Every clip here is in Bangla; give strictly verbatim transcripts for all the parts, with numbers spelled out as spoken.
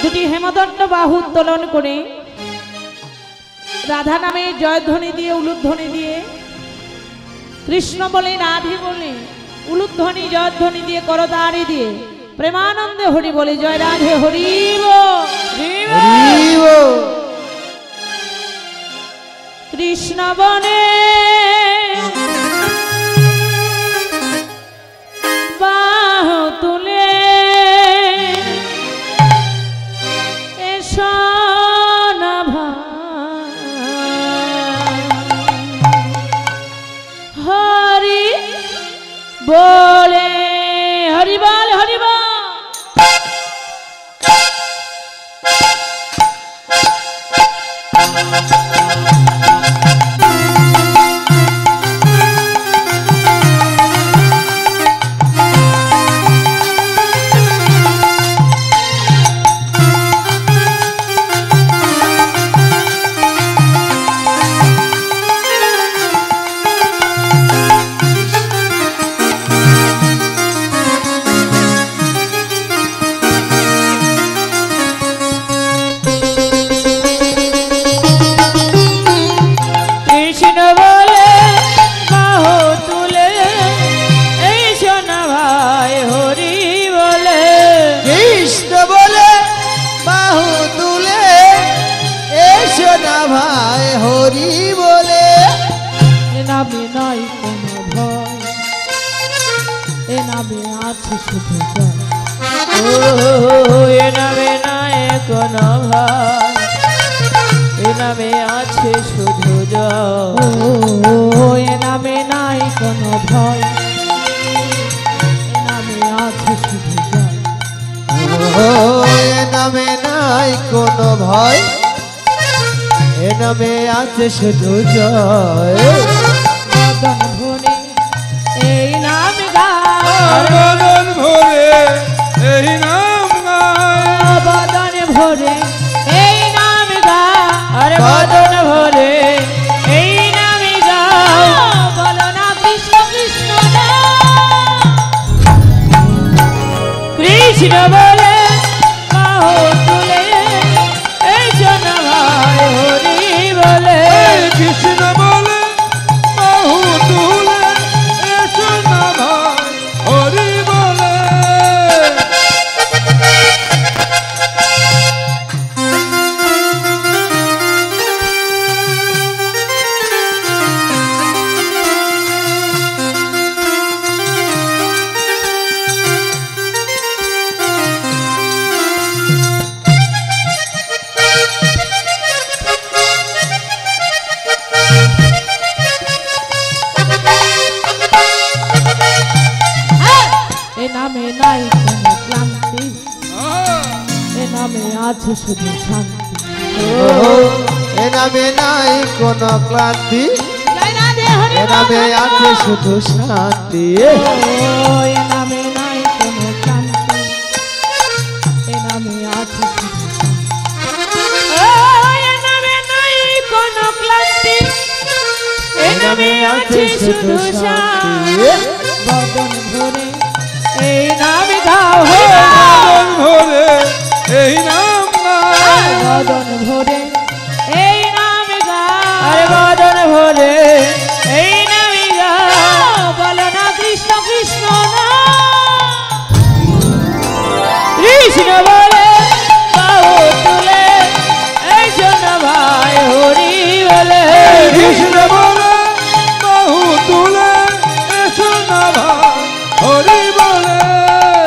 দুটি হেমদণ্ড বাহু উত্তোলন করে রাধা নামে জয়ধ্বনি দিয়ে উলুধ্বনি দিয়ে কৃষ্ণ বলে রাধে বলে উলুধ্বনি জয়ধ্বনি দিয়ে করতালি দিয়ে প্রেমানন্দে হরি বলে জয় রাধে হরি কৃষ্ণ বনে বাহু তুলে এসো না হরি বলে হরি বল হরি বল শুধু জয় বদন ভরে এই নাম গায় বদন ভরে এই নাম গায় বদন ভরে এই নাম গায় আরে বদন ভরে এই নাম গায় বলো না কৃষ্ণ কৃষ্ণ কৃষ্ণ বলে বাহু তুলে এই জন ভাই হরি বলে কৃষ্ণ বলে বাহু তুলে এসো না ভাই হরি বলে শুধু শান্তি এ নামে নাই কোনো ক্লান্তি এ নামে আছে শুধু শান্তি এ নামে নাই কোনো ক্লান্তি এ নামে আছে শুধু এ নামে নাই কোনো ক্লান্তি এ নামে আছে শুধু শান্তি বদন ভরে এই নাম গাও বদন ভরে এই নাম বদন ভরে এই নাম গায় বদন ভরে এই নাম গায় বলো না কৃষ্ণ কৃষ্ণ না কৃষ্ণ বলে বাহু তুলে এই জন ভাই হরি বলে কৃষ্ণ বলে বাহু তুলে এসো না ভাই হরি বলে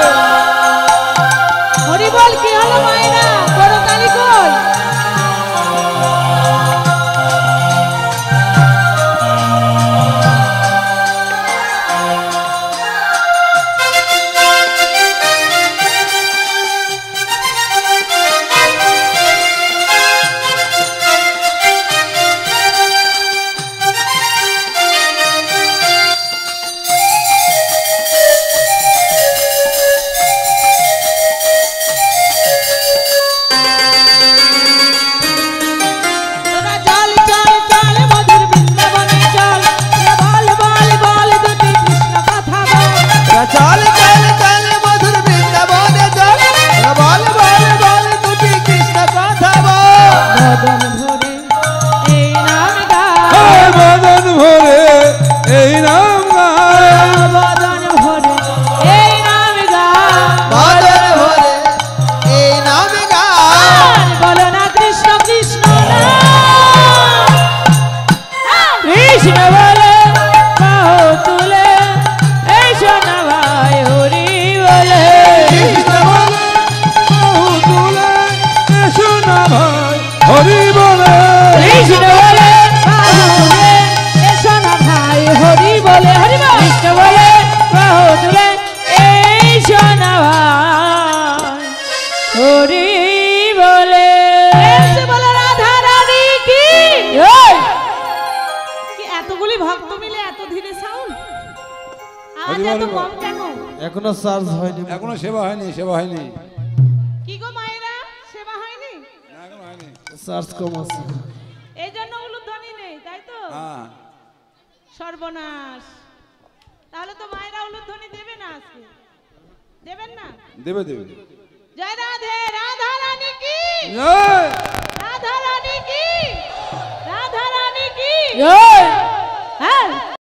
হরি বলে বলে রাধা রানী কি এতগুলি ভক্ত মিলে এত ধীরে সাউন্ড আওয়াজ এত কম কেন? এখনো চার্জ হয়নি, এখনো সেবা হয়নি, সেবা হয়নি। কি গো মায়েরা, সেবা হয়নি? না, এখনো হয়নি, চার্জ কম আছে। এই জন্য উলুধ্বনি নেই, তাই তো? হ্যাঁ। সর্বনাশ, তাহলে তো মায়েরা উলুধ্বনি দেবে না আজকে, দেবেন না? দেবে দেবে। জয় রাধে, রাধা রানী কি জয়, রাধা রানী কি রাধা রানী কি